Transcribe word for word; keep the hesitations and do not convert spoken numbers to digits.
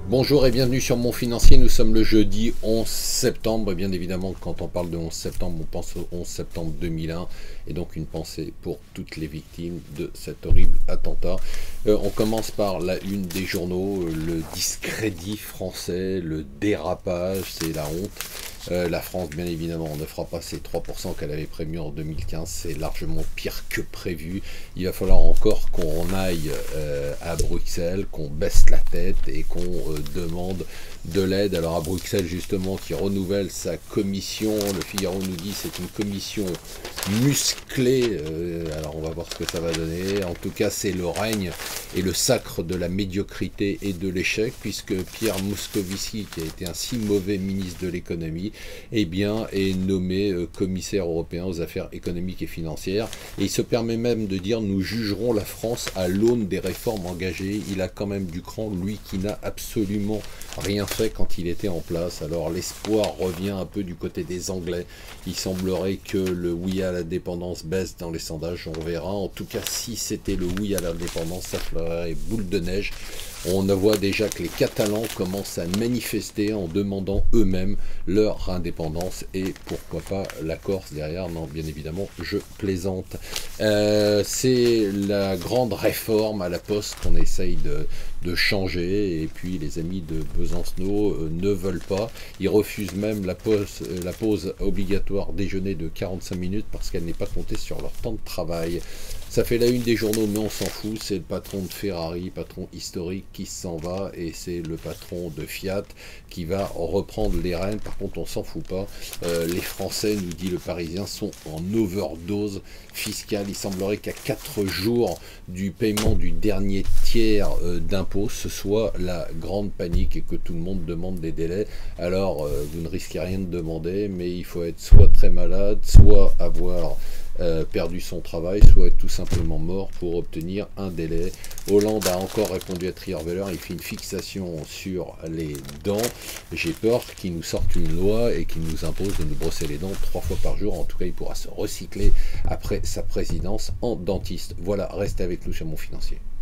Bonjour et bienvenue sur Mon Financier. Nous sommes le jeudi onze septembre. Et bien évidemment, quand on parle de onze septembre, on pense au onze septembre deux mille un. Et donc une pensée pour toutes les victimes de cet horrible attentat. Euh, on commence par la une des journaux, le discrédit français, le dérapage, c'est la honte. Euh, la France, bien évidemment, ne fera pas ces trois pour cent qu'elle avait prévu en deux mille quinze. C'est largement pire que prévu. Il va falloir encore qu'on aille euh, à Bruxelles, qu'on baisse la tête et qu'on euh, demande de l'aide. Alors à Bruxelles, justement, qui renouvelle sa commission. Le Figaro nous dit c'est une commission musclée. Euh, alors on va voir ce que ça va donner. En tout cas, c'est le règne et le sacre de la médiocrité et de l'échec, puisque Pierre Moscovici, qui a été un si mauvais ministre de l'économie, eh bien, est nommé euh, commissaire européen aux affaires économiques et financières. Et il se permet même de dire nous jugerons la France à l'aune des réformes engagées. Il a quand même du cran, lui qui n'a absolument rien fait quand il était en place. Alors l'espoir revient un peu du côté des Anglais. Il semblerait que le oui à la dépendance baisse dans les sondages, on verra. En tout cas, si c'était le oui à la dépendance, ça ferait boule de neige. On voit déjà que les Catalans commencent à manifester en demandant eux-mêmes leur indépendance et pourquoi pas la Corse derrière. Non, bien évidemment, je plaisante. Euh, c'est la grande réforme à la Poste qu'on essaye de, de changer et puis les amis de Besancenot euh, ne veulent pas. Ils refusent même la pause, euh, la pause obligatoire déjeuner de quarante-cinq minutes parce qu'elle n'est pas comptée sur leur temps de travail. Ça fait la une des journaux, mais on s'en fout. C'est le patron de Ferrari, patron historique, qui s'en va, et c'est le patron de Fiat qui va reprendre les rênes. Par contre, on s'en fout pas. Euh, les Français, nous dit le Parisien, sont en overdose fiscale. Il semblerait qu'à quatre jours du paiement du dernier tiers euh, d'impôts, ce soit la grande panique et que tout le monde demande des délais. Alors, euh, vous ne risquez rien de demander, mais il faut être soit très malade, soit avoir Euh, perdu son travail, soit être tout simplement mort pour obtenir un délai. Hollande a encore répondu à Trierweiler, il fait une fixation sur les dents. J'ai peur qu'il nous sorte une loi et qu'il nous impose de nous brosser les dents trois fois par jour. En tout cas, il pourra se recycler après sa présidence en dentiste. Voilà, restez avec nous sur Mon Financier.